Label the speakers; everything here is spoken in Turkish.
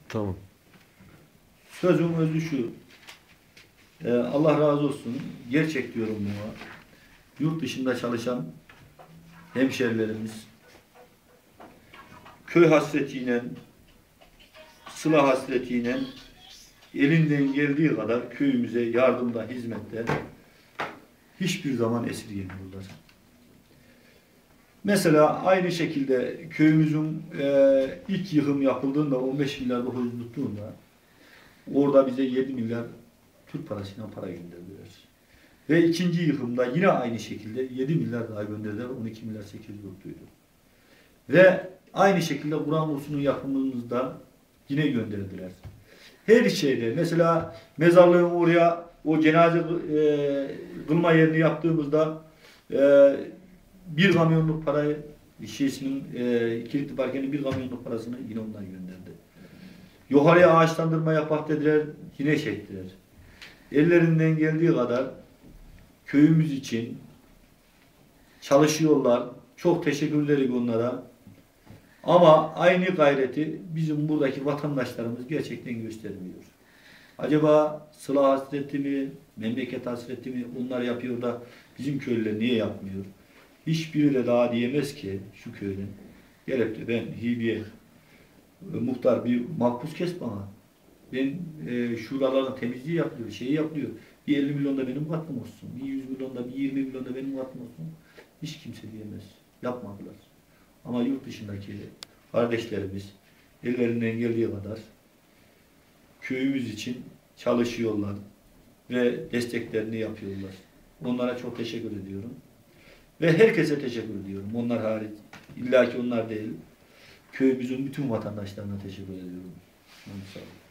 Speaker 1: Tamam.
Speaker 2: Sözüm özü şu. Allah razı olsun. Gerçek diyorum buna. Yurt dışında çalışan hemşerilerimiz köy hasretiyle, sıla hasretiyle elinden geldiği kadar köyümüze yardımda, hizmette hiçbir zaman esirgemiyorlar. Mesela aynı şekilde köyümüzün ilk yıkım yapıldığında 15 milyar döviz tuttuğunda orada bize 7 milyar Türk parasıyla para gönderdiler. Ve ikinci yıkımda yine aynı şekilde 7 milyar daha gönderdiler. 12 milyar 800 tuttuydu. Ve aynı şekilde Kur'an kursunun yapımımızda yine gönderdiler. Her şeyde mesela mezarlığın oraya o cenaze kılma yerini yaptığımızda bir kamyonluk parayı Kilitli Parke'nin bir kamyonluk parasını yine onlar gönderdi. Yukarıya ağaçlandırma yapak dediler, yine çektiler. Ellerinden geldiği kadar köyümüz için çalışıyorlar. Çok teşekkür ederiz onlara. Ama aynı gayreti bizim buradaki vatandaşlarımız gerçekten göstermiyor. Acaba sıla hasreti mi, memleket hasreti mi onlar yapıyor da bizim köylüler niye yapmıyor? Hiçbiri de daha diyemez ki şu köyden. Gelip de ben Hibiye muhtar bir makbuz kes bana. Ben şuraların temizliği yapıyor, şeyi yapıyor. Bir 50 milyon da benim katkım olsun. Bir 100 milyon da, bir 20 milyon da benim katkım olsun. Hiç kimse diyemez. Yapmadılar. Ama yurt dışındaki kardeşlerimiz ellerinden geldiği kadar köyümüz için çalışıyorlar ve desteklerini yapıyorlar. Onlara çok teşekkür ediyorum. Ve herkese teşekkür ediyorum. Onlar hariç. İlla ki onlar değil. Köyümüzün bütün vatandaşlarına teşekkür ediyorum. Sağ olun.